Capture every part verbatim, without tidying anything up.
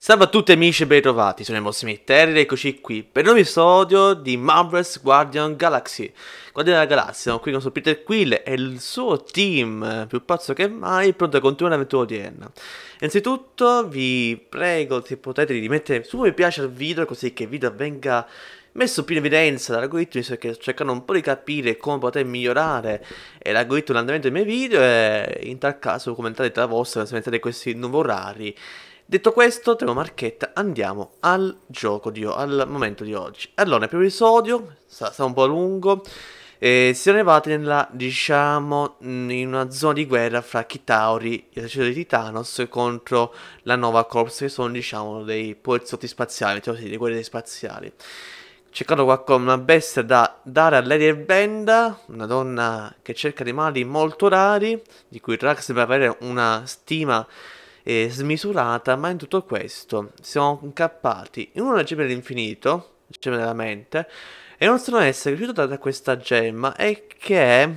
Salve a tutti amici e ben ritrovati, sono i Mossimi Terri, eccoci qui per un nuovo episodio di Marvel's Guardian Galaxy. Guardiani della Galassia, siamo qui con Peter Quill e il suo team, più pazzo che mai, pronto a continuare l'avventura odierna. Innanzitutto vi prego, se potete, di mettere su mi piace al video, così che il video venga messo più in evidenza dall'algoritmo, perché sto cercando un po' di capire come poter migliorare l'algoritmo dell'andamento dei miei video, e in tal caso commentate tra vostra se mettete questi nuovi orari. Detto questo, tengo marchetta, andiamo al gioco di al momento di oggi. Allora, nel primo episodio, sta, sta un po' lungo, eh, siamo arrivati nella, diciamo, in una zona di guerra fra Chitauri, l'esercito di Titanos, contro la Nova Corps, che sono, diciamo, dei poliziotti spaziali, cioè dei guerrieri spaziali. Cercando qualcosa, una bestia da dare a Lady Benda, una donna che cerca animali molto rari, di cui Drax sembra avere una stima e smisurata, ma in tutto questo siamo incappati in una gemma dell'infinito, gemma della mente, e non sono essere riuscito da questa gemma, e che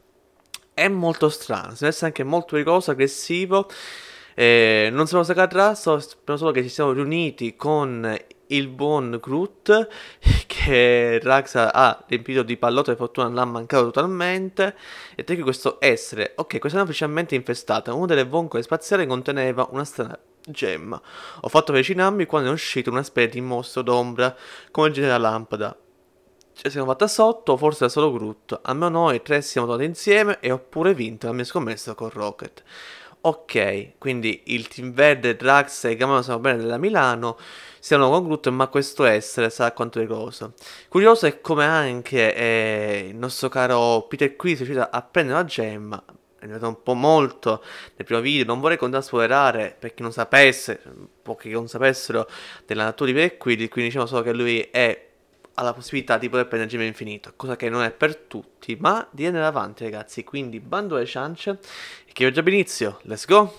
è molto strano, sembra essere anche molto pericoloso, aggressivo, e non sappiamo se accadrà, sappiamo solo che ci siamo riuniti con il buon Groot, che Drax ha riempito di pallotte, per fortuna l'ha mancato totalmente, e che questo essere, ok, questa è ufficialmente infestata, una delle boncole spaziali conteneva una strana gemma. Ho fatto avvicinarmi quando è uscito una specie di mostro d'ombra, come il genio della lampada. Ci siamo fatta sotto, forse era solo Groot, almeno noi tre siamo tornati insieme e ho pure vinto la mia scommessa con Rocket. Ok, quindi il team verde, Drax e Gamma sono bene della Milano, siamo con Groot, ma questo essere sa quanto è curioso. Curioso è come anche eh, il nostro caro Peter Quill sia riuscito a prendere la gemma. È andato un po' molto nel primo video, non vorrei continuare a spoilerare per chi non sapesse, pochi che non sapessero della natura di Peter Quill, quindi diciamo solo che lui è ha la possibilità di poter prendere il gemma infinito, cosa che non è per tutti, ma di andare avanti ragazzi, quindi bando alle ciance, e che io già inizio, let's go!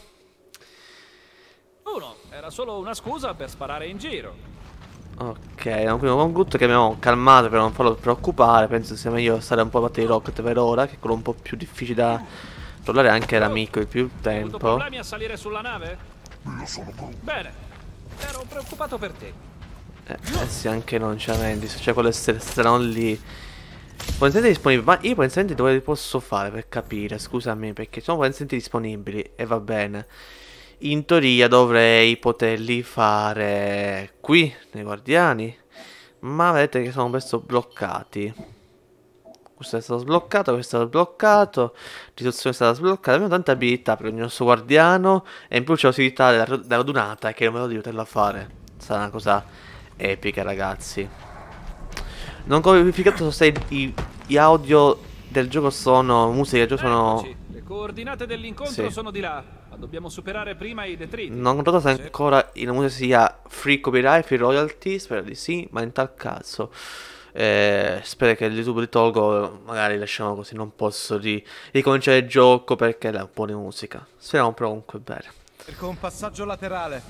Uno, era solo una scusa per sparare in giro. Ok, andiamo prima con Groot che abbiamo calmato per non farlo preoccupare, penso sia meglio stare un po' a parte di Rocket per ora, che è quello un po' più difficile da trollare, anche l'amico di più tempo. Hai avuto problemi a salire sulla nave? Io sono Groot. Bene, ero preoccupato per te. Eh, eh sì, anche non c'è Mendes, cioè quello strano lì. Potenziamenti disponibili, ma io potenziamenti dove li posso fare per capire, scusami, perché sono potenziamenti disponibili e va bene. In teoria dovrei poterli fare qui, nei guardiani, ma vedete che sono questo bloccati. Questo è stato sbloccato, questo è stato sbloccato, l'istruzione è stata sbloccata, abbiamo tante abilità per il nostro guardiano, e in più c'è la possibilità della, della radunata, che non vedo di poterla fare. Sarà una cosa epica ragazzi. Non ho verificato se i, gli audio del gioco sono musica del gioco sono Eccoci. Le coordinate dell'incontro sì. sono di là, ma dobbiamo superare prima i detriti. Non ho controllato se ancora la musica sia free copyright, free royalty, spero di sì, ma in tal caso eh, spero che il YouTube li tolgo, magari lasciamo così, non posso di ricominciare il gioco perché è un po' di musica. Speriamo però comunque bene. Con un passaggio laterale.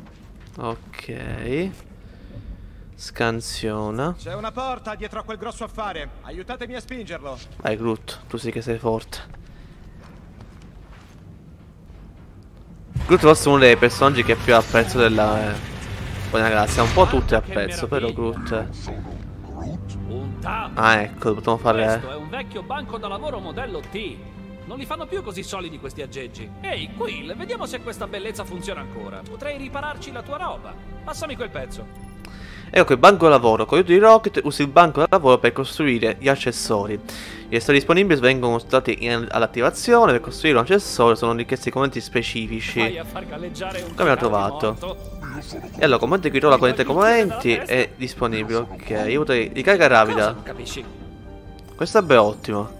Ok. Scansiona. C'è una porta dietro a quel grosso affare. Aiutatemi a spingerlo. Vai Groot, tu sì che sei forte. Groot forse è uno dei personaggi che più apprezzo della eh, buona galassia. Un po' tutti apprezzo, però Groot. Ah ecco, potremmo fare. Questo è un vecchio banco da lavoro modello T. Non li fanno più così solidi questi aggeggi. Ehi, Quill, vediamo se questa bellezza funziona ancora. Potrei ripararci la tua roba. Passami quel pezzo. Ecco il banco da lavoro. Con l'aiuto di Rocket usi il banco da lavoro per costruire gli accessori. Gli accessori disponibili vengono dati all'attivazione. Per costruire un accessorio sono richiesti commenti specifici. Vai a far galleggiare un come l'ho trovato? E allora, commenti qui trova la corrente componenti è disponibile. Ok, aiuto di ricarica rapida. Non capisci? Questo è ottimo.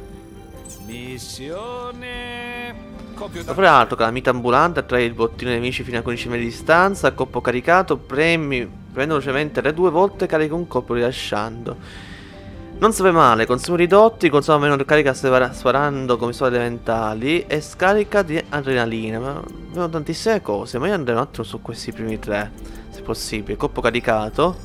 Missione. Dopo altro, calamita ambulante, attrae il bottino dei nemici fino a quindici metri di distanza. Colpo caricato, premi, prendo velocemente le due volte, carica un colpo rilasciando. Non sape male, consumi ridotti, consuma meno carica sparando come sono elementali e scarica di adrenalina. Ma abbiamo tantissime cose, ma io andrei un attimo su questi primi tre, se possibile. Colpo caricato.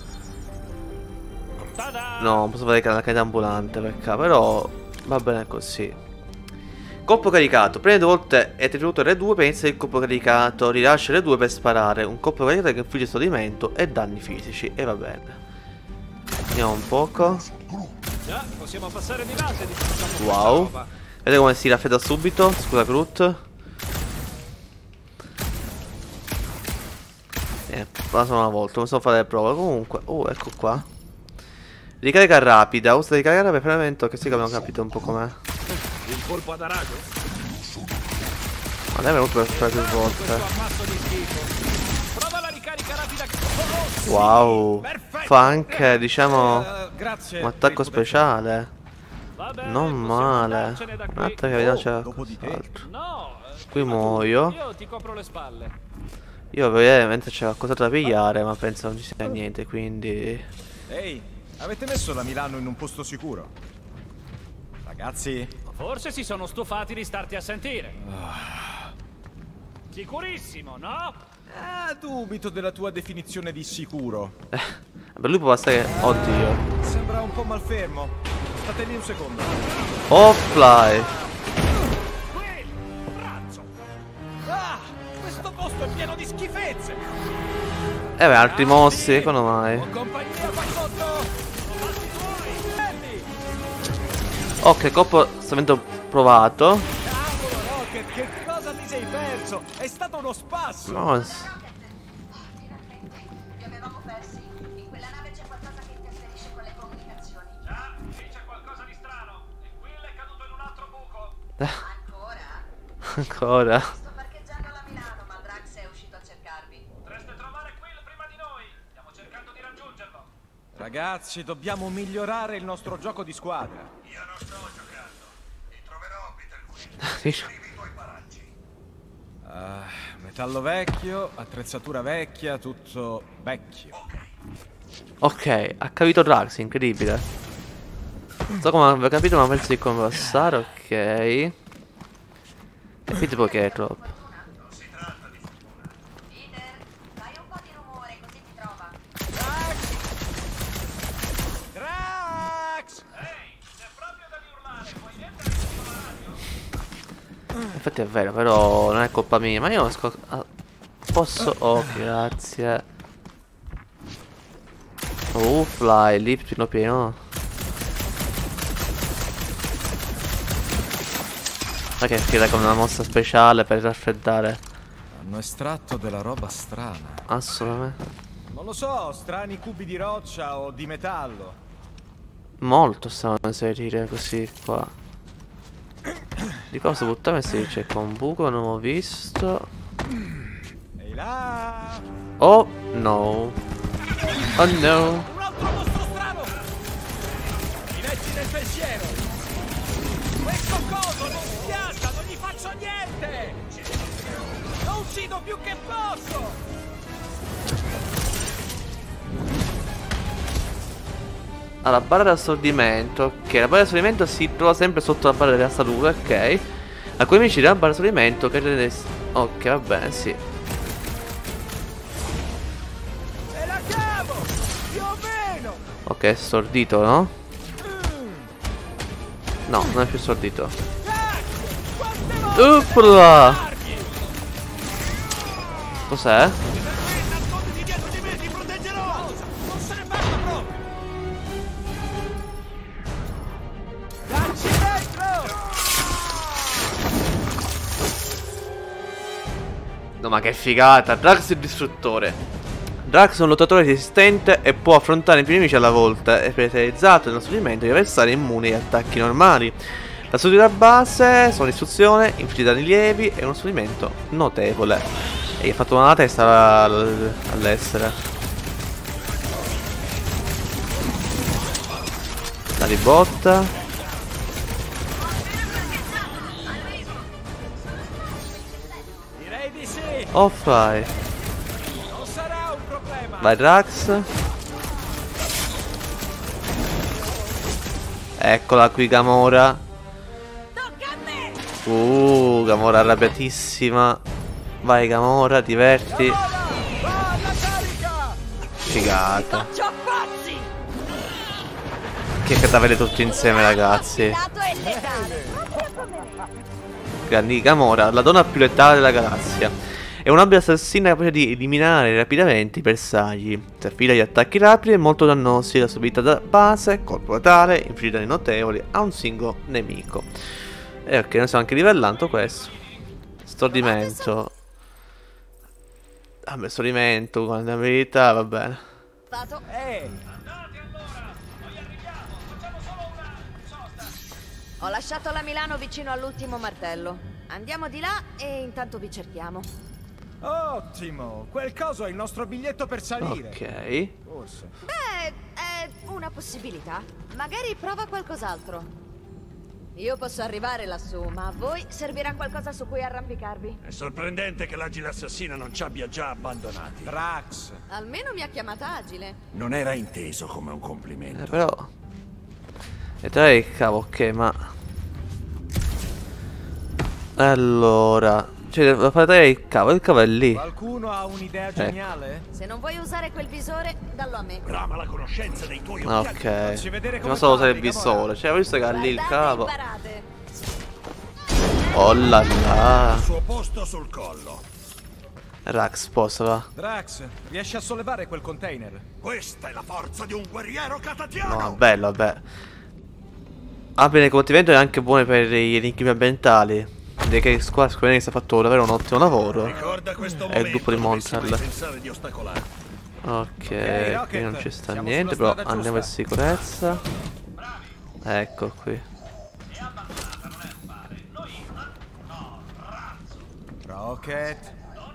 No, non posso fare la carica ambulante perché, però va bene così. Colpo caricato. Prende due volte e tenuto R due per iniziare il colpo caricato. Rilascia R due per sparare. Un colpo caricato che infligge stordimento e danni fisici. E va bene. Vediamo un poco. Già, possiamo passare di latte di questa Wow. roba. Vedete come si raffredda subito. Scusa Groot. Eh, la sola una volta, non so fare le prove. Comunque, oh, ecco qua. Ricarica rapida, usa ricarica rapida per evento, che sì che abbiamo capito un po' com'è. Il colpo ad arago? Ma lei è venuto per fare più volte. Questo ammasso di schifo. Prova la ricarica rapida. Oh, sì, Wow. perfetto. Fa anche, diciamo, Eh, grazie. un attacco per il speciale. Va bene, Non possiamo male. andarcene da Un qui. attimo che vediamo Oh, c'è dopo di te. qualcos'altro. No, eh, Qui prima tu. muoio. Io ti copro le spalle. Io ovviamente c'è qualcosa da pigliare, ma penso non ci sia niente, quindi... Ehi, avete messo la Milano in un posto sicuro? Ragazzi, Forse si sono stufati di starti a sentire. Sicurissimo, no? eh, dubito della tua definizione di sicuro. Per lui può bastare... Oddio. Sembra un po' malfermo. State lì un secondo. Oh, fly. Qui! Razzo! Ah, questo posto è pieno di schifezze. Eh beh, altri mossi, come mai? Ho compagnia qua sotto. Fatti fuori. Prendi. Ok, colpo stramento provato. Cavolo, Rocket, che cosa ti sei perso? È stato uno spasso. No, s- Li avevamo persi. In quella nave c'è qualcosa che interferisce con le comunicazioni. Già, qui c'è qualcosa di strano. E Quill è caduto in un altro buco. Ancora? ancora. Sto parcheggiando alla Milano, ma Drax è uscito a cercarvi. Potreste trovare Quill prima di noi. Stiamo cercando di raggiungerlo. Ragazzi, dobbiamo migliorare il nostro gioco di squadra. Io non sto giocando. Ti troverò, Peter Quill. Scrivi i tuoi paraggi. Ah, metallo vecchio, attrezzatura vecchia, tutto vecchio. Ok, ha capito Drax, incredibile. Non so come aveva capito, ma penso di come passare, ok. E quindi poche è troppo. Peter, fai un po' di rumore così ti trova. Drax! Ehi, c'è proprio da urlare. Puoi mettere sulla radio? Infatti è vero, però non è colpa mia. Ma io non sco- ah, posso... Oh, grazie. Oh, fly, lì pieno pieno. Ma che fila con una mossa speciale per raffreddare. Hanno estratto della roba strana. Assolutamente. Non lo so, strani cubi di roccia o di metallo. Molto strano inserire così qua. Di cosa buttare si dice con un buco, non ho visto. Ehi là! Oh no. Oh no. Un altro mostro strano! I letti del pensiero! Questo coso non schiaccia, non gli faccio niente! Lo uccido più che posso! Allora, barra di assorbimento. Ok, la barra di assorbimento si trova sempre sotto la barra della salute, ok. Alcuni amici della barra di assorbimento che rende... Ok, va bene, sì. E la cavo! Più o meno! Ok, è stordito, no? No, non è più stordito. Quante volte Uppla! Cos'è? nasconditi dietro di me, ti proteggerò! Non se ne parla proprio! Dacci dentro! No, ma che figata! Drax il distruttore. Drax è un lottatore resistente e può affrontare più nemici alla volta. È specializzato nello stabilimento di avversari immuni agli attacchi normali. La sua utilità base sono l'istruzione, infliggere danni lievi e uno stabilimento notevole. E gli ha fatto una testa all'essere. La ribotta. Direi di sì! Oh fly. Non sarà un problema! Vai Drax. Eccola qui Gamora. Tocca a me! Uh, Gamora arrabbiatissima. Vai Gamora, diverti. Va alla carica! Figata. Faccio pazzi! Che cadavere tutti insieme ragazzi. Lato e letale! Proprio come me. maschera di Gamora, la donna più letale della galassia. È un'abile assassina capace di eliminare rapidamente i bersagli. Si affida agli attacchi rapidi e molto dannosi, la subita da base, colpo letale, infligge danni notevoli a un singolo nemico. E ok, noi stiamo anche livellando questo. Stordimento. Vabbè, stordimento, con la verità, va bene. Ehi! Ho lasciato la Milano vicino all'ultimo martello. Andiamo di là e intanto vi cerchiamo. Ottimo! Quel coso è il nostro biglietto per salire. Ok. Forse. Beh, è una possibilità. Magari prova qualcos'altro. Io posso arrivare lassù, ma a voi servirà qualcosa su cui arrampicarvi. È sorprendente che l'agile assassina non ci abbia già abbandonati. Drax! Almeno mi ha chiamata agile. Non era inteso come un complimento. Eh, però... E dai, cavo, ok, ma... Allora... Cioè, devo fare il cavo, il cavo è lì. Qualcuno ha un'idea geniale? Se non vuoi usare quel visore, dallo a me. Brama la conoscenza dei tuoi occhiali. Ok. Facci vedere come Non so usare il parli, visore. Cioè, ho visto che ha lì il Guardate e cavo. imparate. Oh là là. Il suo posto sul collo. Rax, posa va. Drax, riesci a sollevare quel container? Questa è la forza di un guerriero catatiano. No, bello, vabbè. Ah, bene, il combattimento è anche buono per gli enigmi ambientali. Direi che Square Square Enix ha fatto davvero un ottimo lavoro. Ricorda questo È il gruppo di Montreal. pensare di ostacolare. Ok, qui non ci sta niente, però andiamo in sicurezza. Ecco qui. Rocket.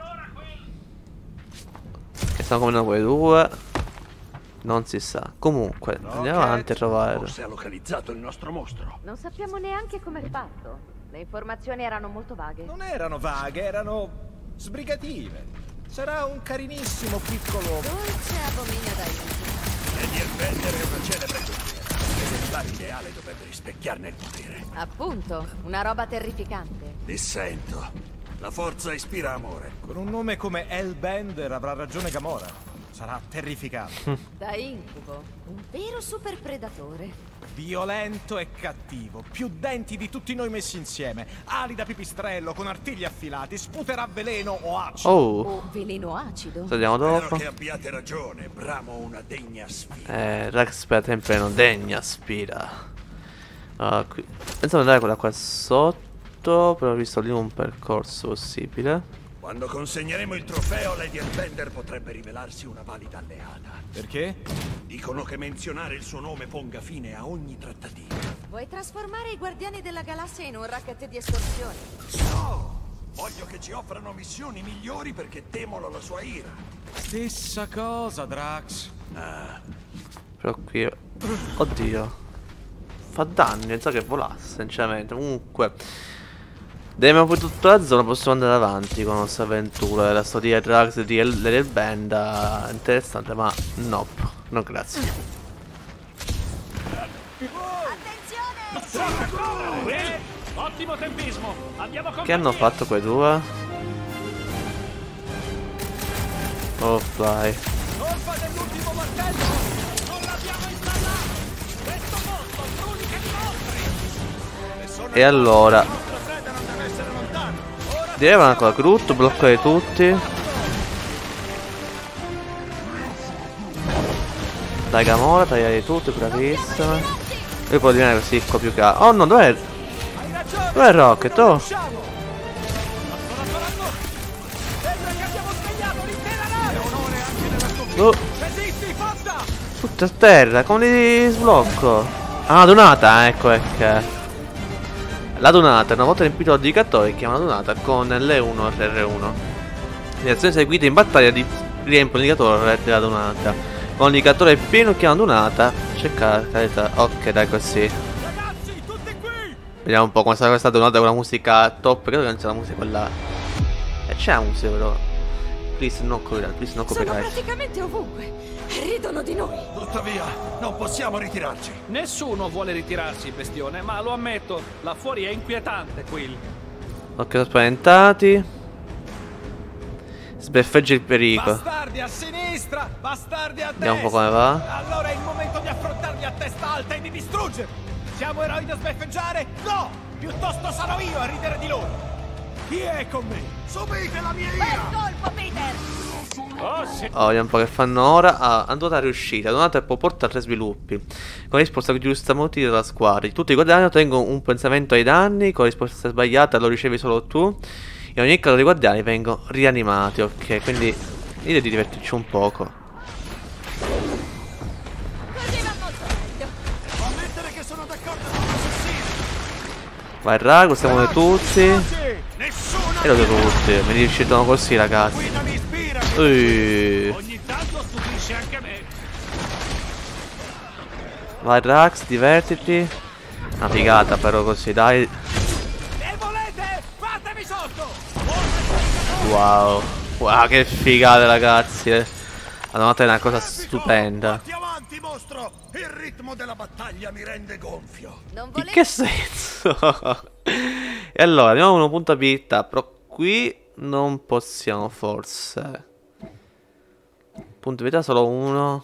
Che stanno combinando quei due. Non si sa. Comunque, andiamo avanti a trovare. Forse ha localizzato il nostro mostro. Non sappiamo neanche come è fatto. Le informazioni erano molto vaghe. Non erano vaghe, erano sbrigative. Sarà un carinissimo piccolo... Dolce abominio da India. Lady Airbender è una celebre guerriera. L'esemplare ideale dovrebbe rispecchiarne il potere. Appunto, una roba terrificante. Dissento. La forza ispira amore. Con un nome come Hellbender avrà ragione Gamora. Sarà terrificante. Da incubo, un vero super predatore. Violento e cattivo. Più denti di tutti noi messi insieme. Ali da pipistrello, con artigli affilati. Sputerà veleno o acido. Oh, O veleno acido. andiamo Spero dopo. che abbiate ragione. Bramo una degna sfida. Eh, Rax per sempre non degna spira. Ah, qui. Pensavo di andare quella qua sotto, però ho visto lì un percorso possibile. Quando consegneremo il trofeo, Lady Airbender potrebbe rivelarsi una valida alleata. Perché? Dicono che menzionare il suo nome ponga fine a ogni trattativa. Vuoi trasformare i Guardiani della Galassia in un racket di estorsione? No! Voglio che ci offrano missioni migliori perché temono la sua ira. Stessa cosa, Drax. Però qui... Oddio. Fa danni, non so che volasse, sinceramente. Comunque... Abbiamo poi tutta la zona, possiamo andare avanti con la nostra avventura. La storia di Drax di Lady Airbender interessante, ma no, no grazie. Will, ottimo tempismo. Andiamo con Che hanno fatto quei due? Oh fly. Colpa dell'ultimo martello! Non l'abbiamo installato. Questo posto, l'unica di mostri. E allora Fredda non deve essere lontano. Ora direi una cosa, Groot, bloccare tutti. Dai Gamora, tagliare tutti, bravissima. E poi diventare così qua più che... Oh no, dov'è? hai ragione! Dov'è Rocket? Oh! Usciamo! Ma sto lavorando! Sembra che abbiamo svegliato l'intera nave! Onore anche nella sconfitta! Oh, Resisti, forza! tutto a terra, come li sblocco? Ah, donata, ecco, ecco. La donata, una volta riempito l'indicatore, chiama donata con l'E uno e l'R uno. Le azioni eseguite in battaglia di riempiono l'indicatore della donata. Con l'indicatore pieno chiama donata. Cerca carità. Ok, dai così. Ragazzi, tutti qui! Vediamo un po' come sarà questa donata con la musica top. Credo che non c'è la musica quella. E c'è la musica però. Please no copyright, please no Sono copyright. praticamente ovunque. Ridono di noi. Tuttavia, non possiamo ritirarci. Nessuno vuole ritirarsi, bestione, ma lo ammetto, là fuori è inquietante, Quill. Ok, sono spaventati. Sbeffeggia il pericolo. Bastardi a sinistra! Bastardi a destra! Vediamo un po' come va. Allora è il momento di affrontarli a testa alta e di distruggerli! Siamo eroi da sbeffeggiare? No! Piuttosto sarò io a ridere di loro! Chi è con me? Subite la mia Bel ira! colpo, Peter! Oh, sì. Oh, vediamo un po' che fanno ora. Ah, Andata riuscita. Donata e può portare tre sviluppi. Con risposta giusta motiva della squadra. Tutti i guardiani ottengono un pensamento ai danni. Con risposta sbagliata lo ricevi solo tu. In ogni caso i guardiani vengono rianimati. Ok, quindi io di divertirci un poco. Così va molto meglio. Devo ammettere che sono d'accordo con l'assassino! Vai Rago, siamo tutti. Nessuna E lo devo tutti. Mi riuscitono così ragazzi. guida mi ispira! Ui. Ogni tanto stupisce anche me. Vai Rax, divertiti. Una figata però così, dai. E volete? Fatemi sotto! Wow. Wow, che figate ragazzi. eh. La nota è una cosa stupenda. Vatti avanti, mostro! Il ritmo della battaglia mi rende gonfio. Non In volevo... che senso? E allora, abbiamo uno punto abilità, però qui non possiamo forse. Punto abilità solo uno.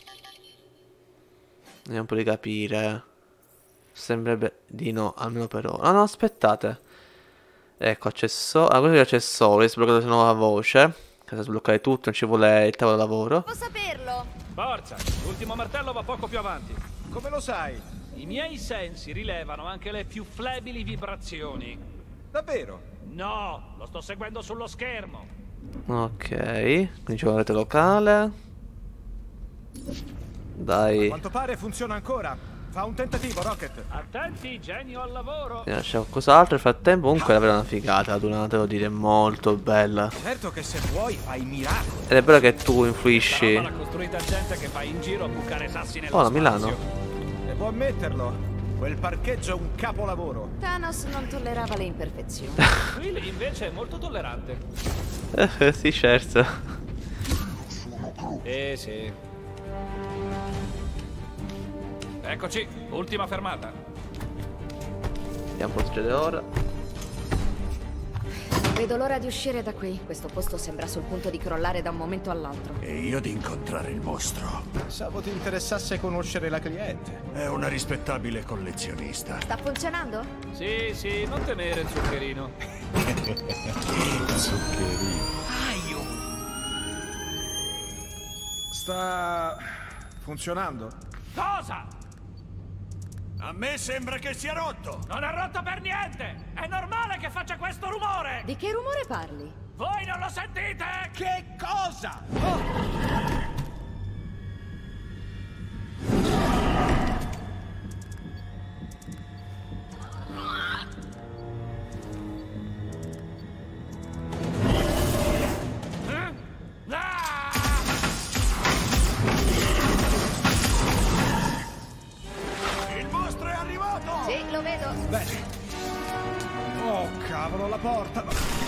Vediamo un po' di capire. Sembrerebbe di no, almeno per ora. Ah no, aspettate. Ecco, accessori. Ah, questo è accessori, sbloccate una nuova voce. Che se sbloccare tutto, non ci vuole il tavolo da lavoro. Devo saperlo. Forza, l'ultimo martello va poco più avanti. Come lo sai? I miei sensi rilevano anche le più flebili vibrazioni. Davvero? No, lo sto seguendo sullo schermo. Ok, quindi c'è una rete locale. Dai. A quanto pare funziona ancora. Fa un tentativo, Rocket. Attenti, genio al lavoro. C'è qualcos'altro. Nel frattempo comunque è davvero una figata la Dunata, devo dire, molto bella. Certo che se vuoi fai miracoli. Ed è bello che tu influisci. Sarà l'ha costruita gente che fa in giro a bucare sassi nello Oh, no, spazio. Milano. Devo ammetterlo. Quel parcheggio è un capolavoro. Thanos non tollerava le imperfezioni. Will invece è molto tollerante. Eh, sì, certo. Eh sì. Eccoci, ultima fermata. Vediamo cosa succede ora. Non vedo l'ora di uscire da qui. Questo posto sembra sul punto di crollare da un momento all'altro. E io di incontrare il mostro. Pensavo ti interessasse conoscere la cliente. È una rispettabile collezionista. Sta funzionando? Sì, sì, non temere, zuccherino. Sta funzionando? Cosa? A me sembra che sia rotto. Non è rotto per niente! È normale che faccia questo rumore! Di che rumore parli? Voi non lo sentite? Che cosa? Eh? Ah! Il mostro è arrivato. Sì, lo vedo. Bene. Oh, cavolo, la porta.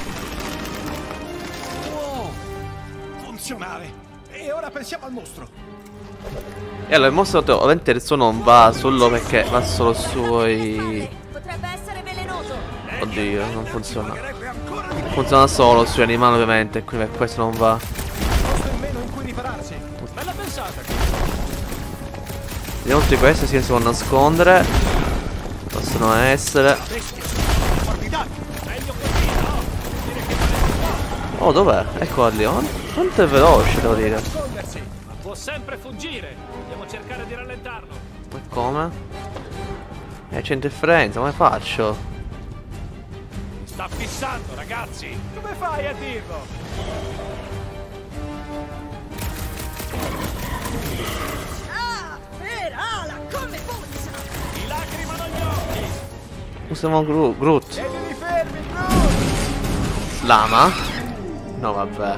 Wow. Funzionale. E ora pensiamo al mostro. E allora il mostro ovviamente il suo non va solo perché va solo sui. Spalle. Potrebbe essere velenoso. Oddio, non funziona. Pagherebbe ancora di più. Funziona solo sui animali ovviamente, quindi per questo non va. Posto in meno in cui ripararsi. Bella pensata! Vediamo tutti questi si devono nascondere. Possono essere. Meglio così, no? Dire che Oh, dov'è? Ecco lì. Quanto è veloce, devo dire. Nascondersi. ma può sempre fuggire. Dobbiamo cercare di rallentarlo. Ma come? E c'interferenza, come faccio? Sta fissando, ragazzi! Come fai a dirlo? Ah, per ala, come puzza! I lacrimano gli occhi! Usiamo Gru Groot. Tienili fermi, Groot! Lama? No, vabbè.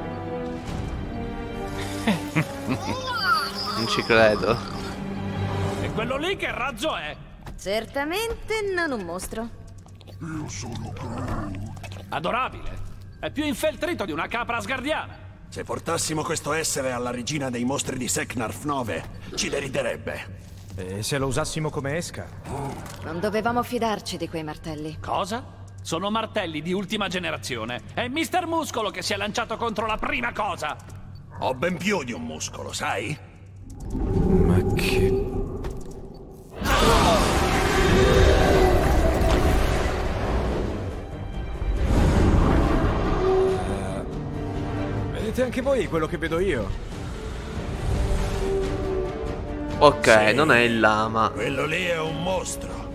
Non ci credo. E quello lì che razzo è? Certamente non un mostro. Adorabile! È più infeltrito di una capra asgardiana! Se portassimo questo essere alla regina dei mostri di Seknarf nove, ci deriderebbe. E se lo usassimo come esca? Non dovevamo fidarci di quei martelli. Cosa? Sono martelli di ultima generazione. È mister Muscolo che si è lanciato contro la prima cosa! Ho ben più di un muscolo, sai? Ma che... anche voi quello che vedo io? Ok, Sì. non è il lama. Quello lì è un mostro.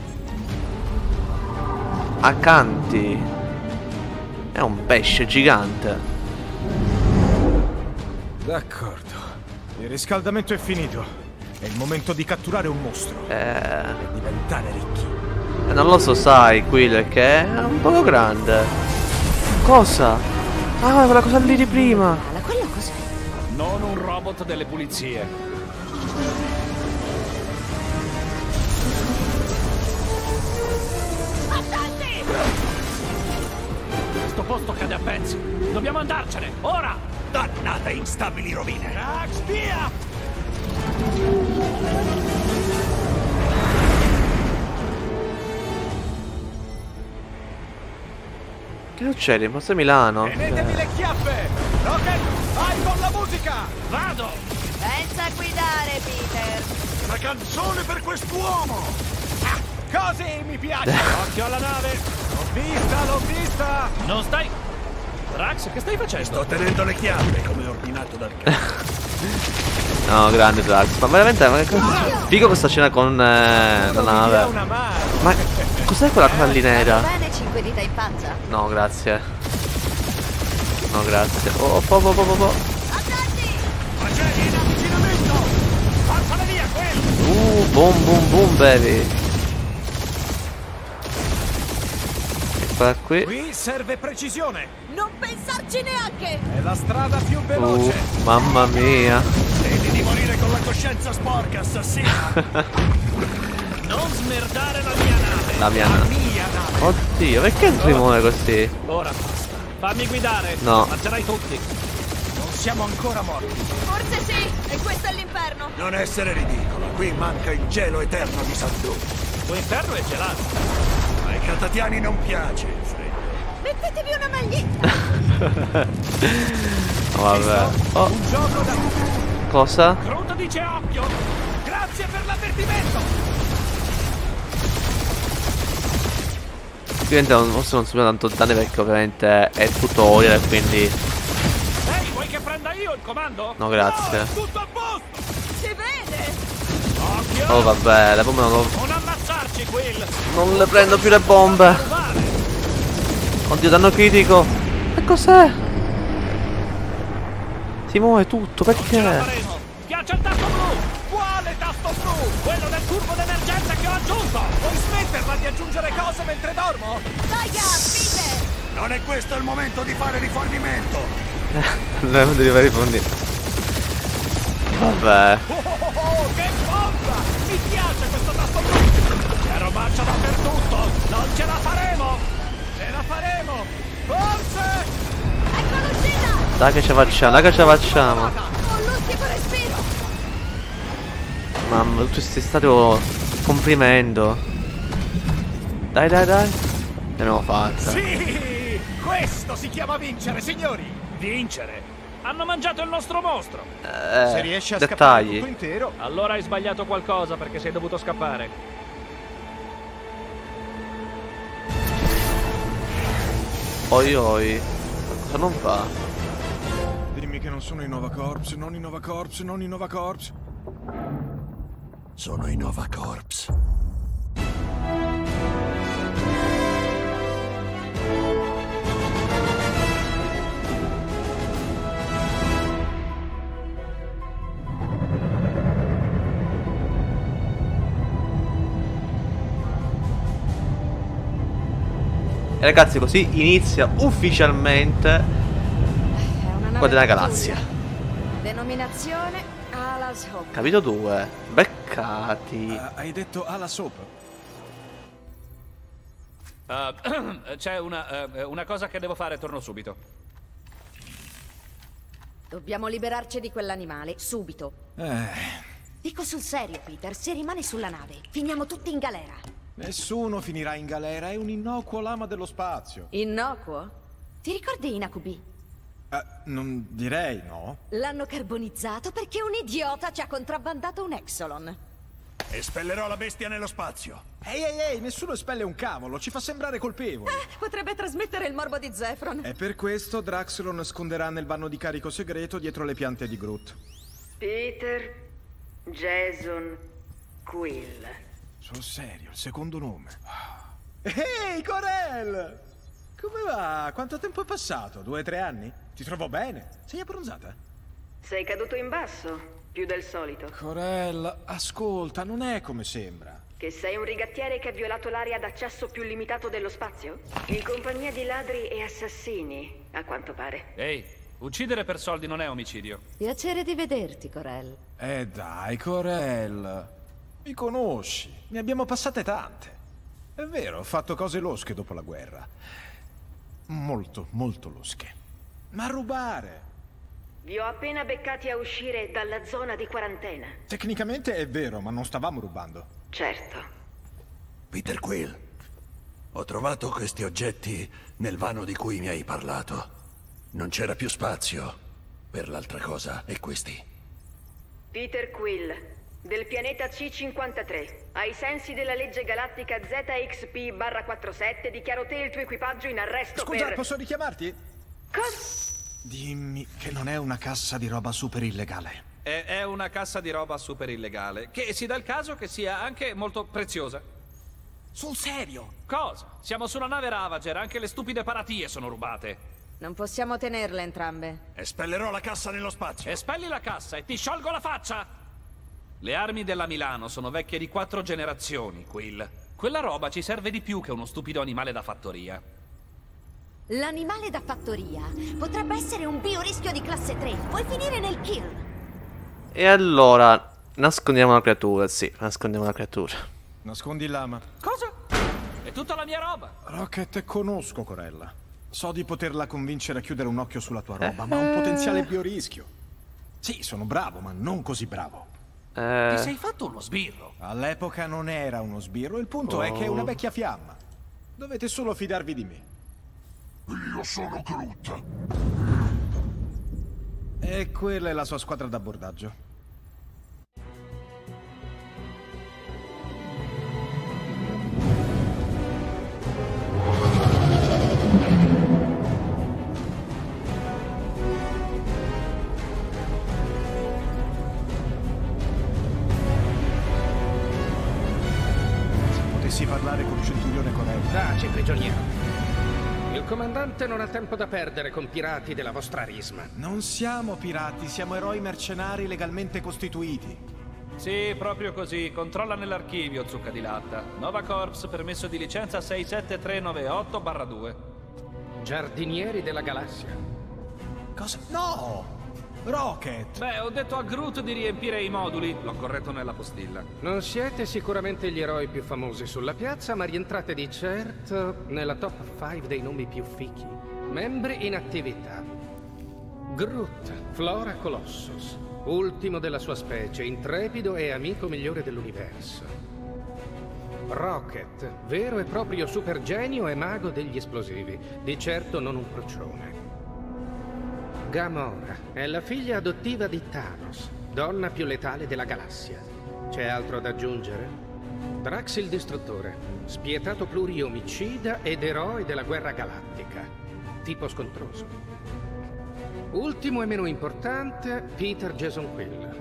Acanti. È un pesce gigante. D'accordo. Il riscaldamento è finito. È il momento di catturare un mostro Eh, e diventare ricchi. non lo so, sai, Quill, che è un poco grande. Cosa? Ah, quella cosa lì di prima. Ma quello cos'è? Non un robot delle pulizie. Questo posto cade a pezzi. Dobbiamo andarcene, ora! Dannate instabili rovine. Drax, via! Che succede? Forse Milano? Tenetevi le chiappe! Rocket, vai con la musica! Vado! Pensa a guidare, Peter. Una canzone per quest'uomo. Così mi piace! Occhio alla nave! L'ho vista, l'ho vista! Non stai... Drax, che stai facendo? Sto tenendo le chiappe come ordinato dal capo. No, grande Drax. Ma veramente, ma che cosa... Figo questa scena con eh, la Via nave. una mano! Ma cos'è quella cosa lì nera? Va bene, cinque dita in faccia? No, grazie. No, grazie. Oh, po, po, po, po, po. Attenti! Agenti in avvicinamento. Portale via quello! Uh, boom, boom, boom, baby. Eccola qui. Qui serve precisione! Non pensarci neanche! È la strada più Uh, veloce! mamma mia. Credi di morire con la coscienza sporca, assassina. Non smerdare la mia nave! La mia nave. Mia nave! Oddio, perché si muove così? Ora basta. Fammi guidare! No. Marcerai tutti! Non siamo ancora morti! Forse sì! E questo è l'inferno! Non essere ridicolo. Qui manca il gelo eterno di Sandu. L'inferno è gelato! Ma ai catatiani non piace il freddo. Mettetevi una maglietta! Vabbè. Oh, Un gioco da... cosa? Groot dice occhio! Grazie per l'avvertimento! Ovviamente non, forse non si vede tanto danni perché ovviamente è tutorial, quindi... Ehi, vuoi che prenda io il comando? No, grazie. No, tutto a posto! Si vede! Occhio! Oh, vabbè, le bombe non lo... Non ammazzarci, Quill! Non le prendo più le bombe. Rubare. Oddio, danno critico. Che cos'è? Si muove tutto, Ce la perché? faremo! Schiaccia il tasto blu! Quale tasto blu? Quello del turbo d'emergenza che ho aggiunto! Vuoi smetterla di aggiungere cose mentre dormo? Dai, Peter! Non è questo il momento di fare rifornimento. Non devi fare i fondi. Vabbè. Oh, oh, oh, oh, che bomba! Mi piace questo tasto blu! C'è robaccia dappertutto! Non ce la faremo! Ce la faremo! Forse! Ecco l'uscita! Dai che ce la facciamo, dai che ce la facciamo. Ho l'ultimo respiro! Mamma, tu sei stato complimento. Dai, dai, dai. L'abbiamo fatta. Sì! Questo si chiama vincere, signori! Vincere! Hanno mangiato il nostro mostro! Se Eh, riesci a scappare tutto dettagli. intero, Allora hai sbagliato qualcosa perché sei dovuto scappare. Oi oi. Cosa non fa? dimmi che non sono i Nova Corps, non i Nova Corps, non i Nova Corps. Sono i Nova Corps. E ragazzi, così inizia ufficialmente È una nave qua della Giulia. galassia. Denominazione Alas Hope. Capito due. Beccati. Uh, hai detto alla sopra? Uh, c'è una, uh, una cosa che devo fare, torno subito. Dobbiamo liberarci di quell'animale, subito. Eh, Dico sul serio, Peter, se rimane sulla nave, finiamo tutti in galera. nessuno finirà in galera, è un innocuo lama dello spazio. Innocuo? Ti ricordi Inakubi? Uh, non direi, no? L'hanno carbonizzato perché un idiota ci ha contrabbandato un Exolon. Espellerò la bestia nello spazio. Ehi, ehi, ehi, nessuno espelle un cavolo, ci fa sembrare colpevoli. Eh, potrebbe trasmettere il morbo di Zephron. E per questo Drax lo nasconderà nel vano di carico segreto dietro le piante di Groot. Peter Jason Quill. Sul serio, il secondo nome. Ehi, Corel! Come va? Quanto tempo è passato? Due o tre anni? Ti trovo bene. Sei abbronzata? Sei caduto in basso, più del solito. Corel, ascolta, non è come sembra. Che sei un rigattiere che ha violato l'area d'accesso più limitato dello spazio? In compagnia di ladri e assassini, a quanto pare. Ehi, uccidere per soldi non è omicidio. Piacere di vederti, Corel. Eh dai, Corel. Mi conosci, ne abbiamo passate tante. È vero, ho fatto cose losche dopo la guerra. Molto, molto losche. Ma rubare? Vi ho appena beccati a uscire dalla zona di quarantena. Tecnicamente è vero, ma non stavamo rubando. Certo. Peter Quill, ho trovato questi oggetti nel vano di cui mi hai parlato. Non c'era più spazio per l'altra cosa, e questi? Peter Quill, del pianeta C cinquantatré. Ai sensi della legge galattica Z X P quarantasette, dichiaro te e il tuo equipaggio in arresto. Scusa, per... posso richiamarti? Cosa? Dimmi che non è una cassa di roba super illegale. È, è una cassa di roba super illegale, che si dà il caso che sia anche molto preziosa. Sul serio? Cosa? Siamo su una nave Ravager, anche le stupide paratie sono rubate. Non possiamo tenerle entrambe. Espellerò la cassa nello spazio. Espelli la cassa e ti sciolgo la faccia! Le armi della Milano sono vecchie di quattro generazioni, Quill. Quella roba ci serve di più che uno stupido animale da fattoria. L'animale da fattoria potrebbe essere un biorischio di classe tre. Puoi finire nel kill. E allora, nascondiamo la creatura, sì, nascondiamo la creatura. Nascondi il lama. Cosa? È tutta la mia roba! Rocket, conosco Corella. So di poterla convincere a chiudere un occhio sulla tua roba, ma ha un potenziale biorischio. Sì, sono bravo, ma non così bravo. Eh... Ti sei fatto uno sbirro? All'epoca non era uno sbirro, il punto oh. è che è una vecchia fiamma. Dovete solo fidarvi di me. Io sono Groot. E quella è la sua squadra d'abbordaggio. Se potessi parlare con Centurione Corella. Taci, prigioniero. Il comandante non ha tempo da perdere con pirati della vostra risma. Non siamo pirati, siamo eroi mercenari legalmente costituiti. Sì, proprio così. Controlla nell'archivio, zucca di latta. Nova Corps, permesso di licenza sei sette tre nove otto barra due. Giardinieri della galassia. Cosa? No! Rocket! Beh, ho detto a Groot di riempire i moduli. L'ho corretto nella postilla. Non siete sicuramente gli eroi più famosi sulla piazza, ma rientrate di certo nella top cinque dei nomi più fichi. Membri in attività. Groot, Flora Colossus. Ultimo della sua specie, intrepido e amico migliore dell'universo. Rocket, vero e proprio supergenio e mago degli esplosivi. Di certo non un procione. Gamora è la figlia adottiva di Thanos, donna più letale della galassia. C'è altro da aggiungere? Drax il Distruttore, spietato pluriomicida ed eroe della guerra galattica. Tipo scontroso. Ultimo e meno importante, Peter Jason Quill.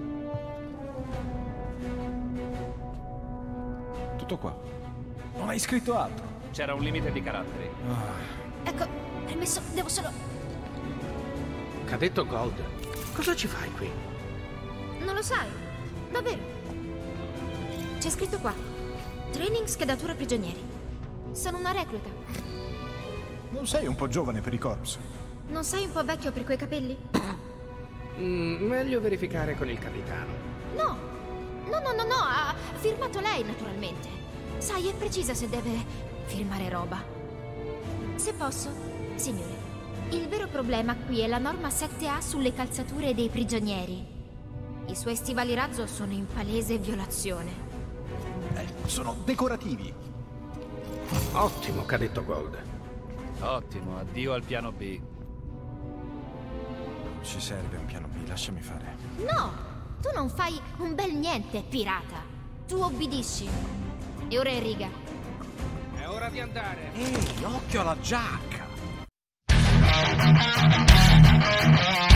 Tutto qua. Non hai scritto altro. C'era un limite di caratteri. Ah. Ecco, permesso, devo solo... Cadetto Gold, cosa ci fai qui? Non lo sai, davvero. C'è scritto qua. Training schedatura prigionieri. Sono una recluta. Non sei un po' giovane per i corps? Non sei un po' vecchio per quei capelli? Mm, meglio verificare con il capitano. No, no, no, no, no, ha firmato lei naturalmente. Sai, è precisa se deve firmare roba. Se posso, signore. Il vero problema qui è la norma sette A sulle calzature dei prigionieri. I suoi stivali razzo sono in palese violazione. Eh, sono decorativi. Ottimo, cadetto Gold. Ottimo, addio al piano B. Ci serve un piano B, lasciami fare. No, tu non fai un bel niente, pirata. Tu obbedisci. E ora in riga. È ora di andare. Ehi, occhio alla giacca!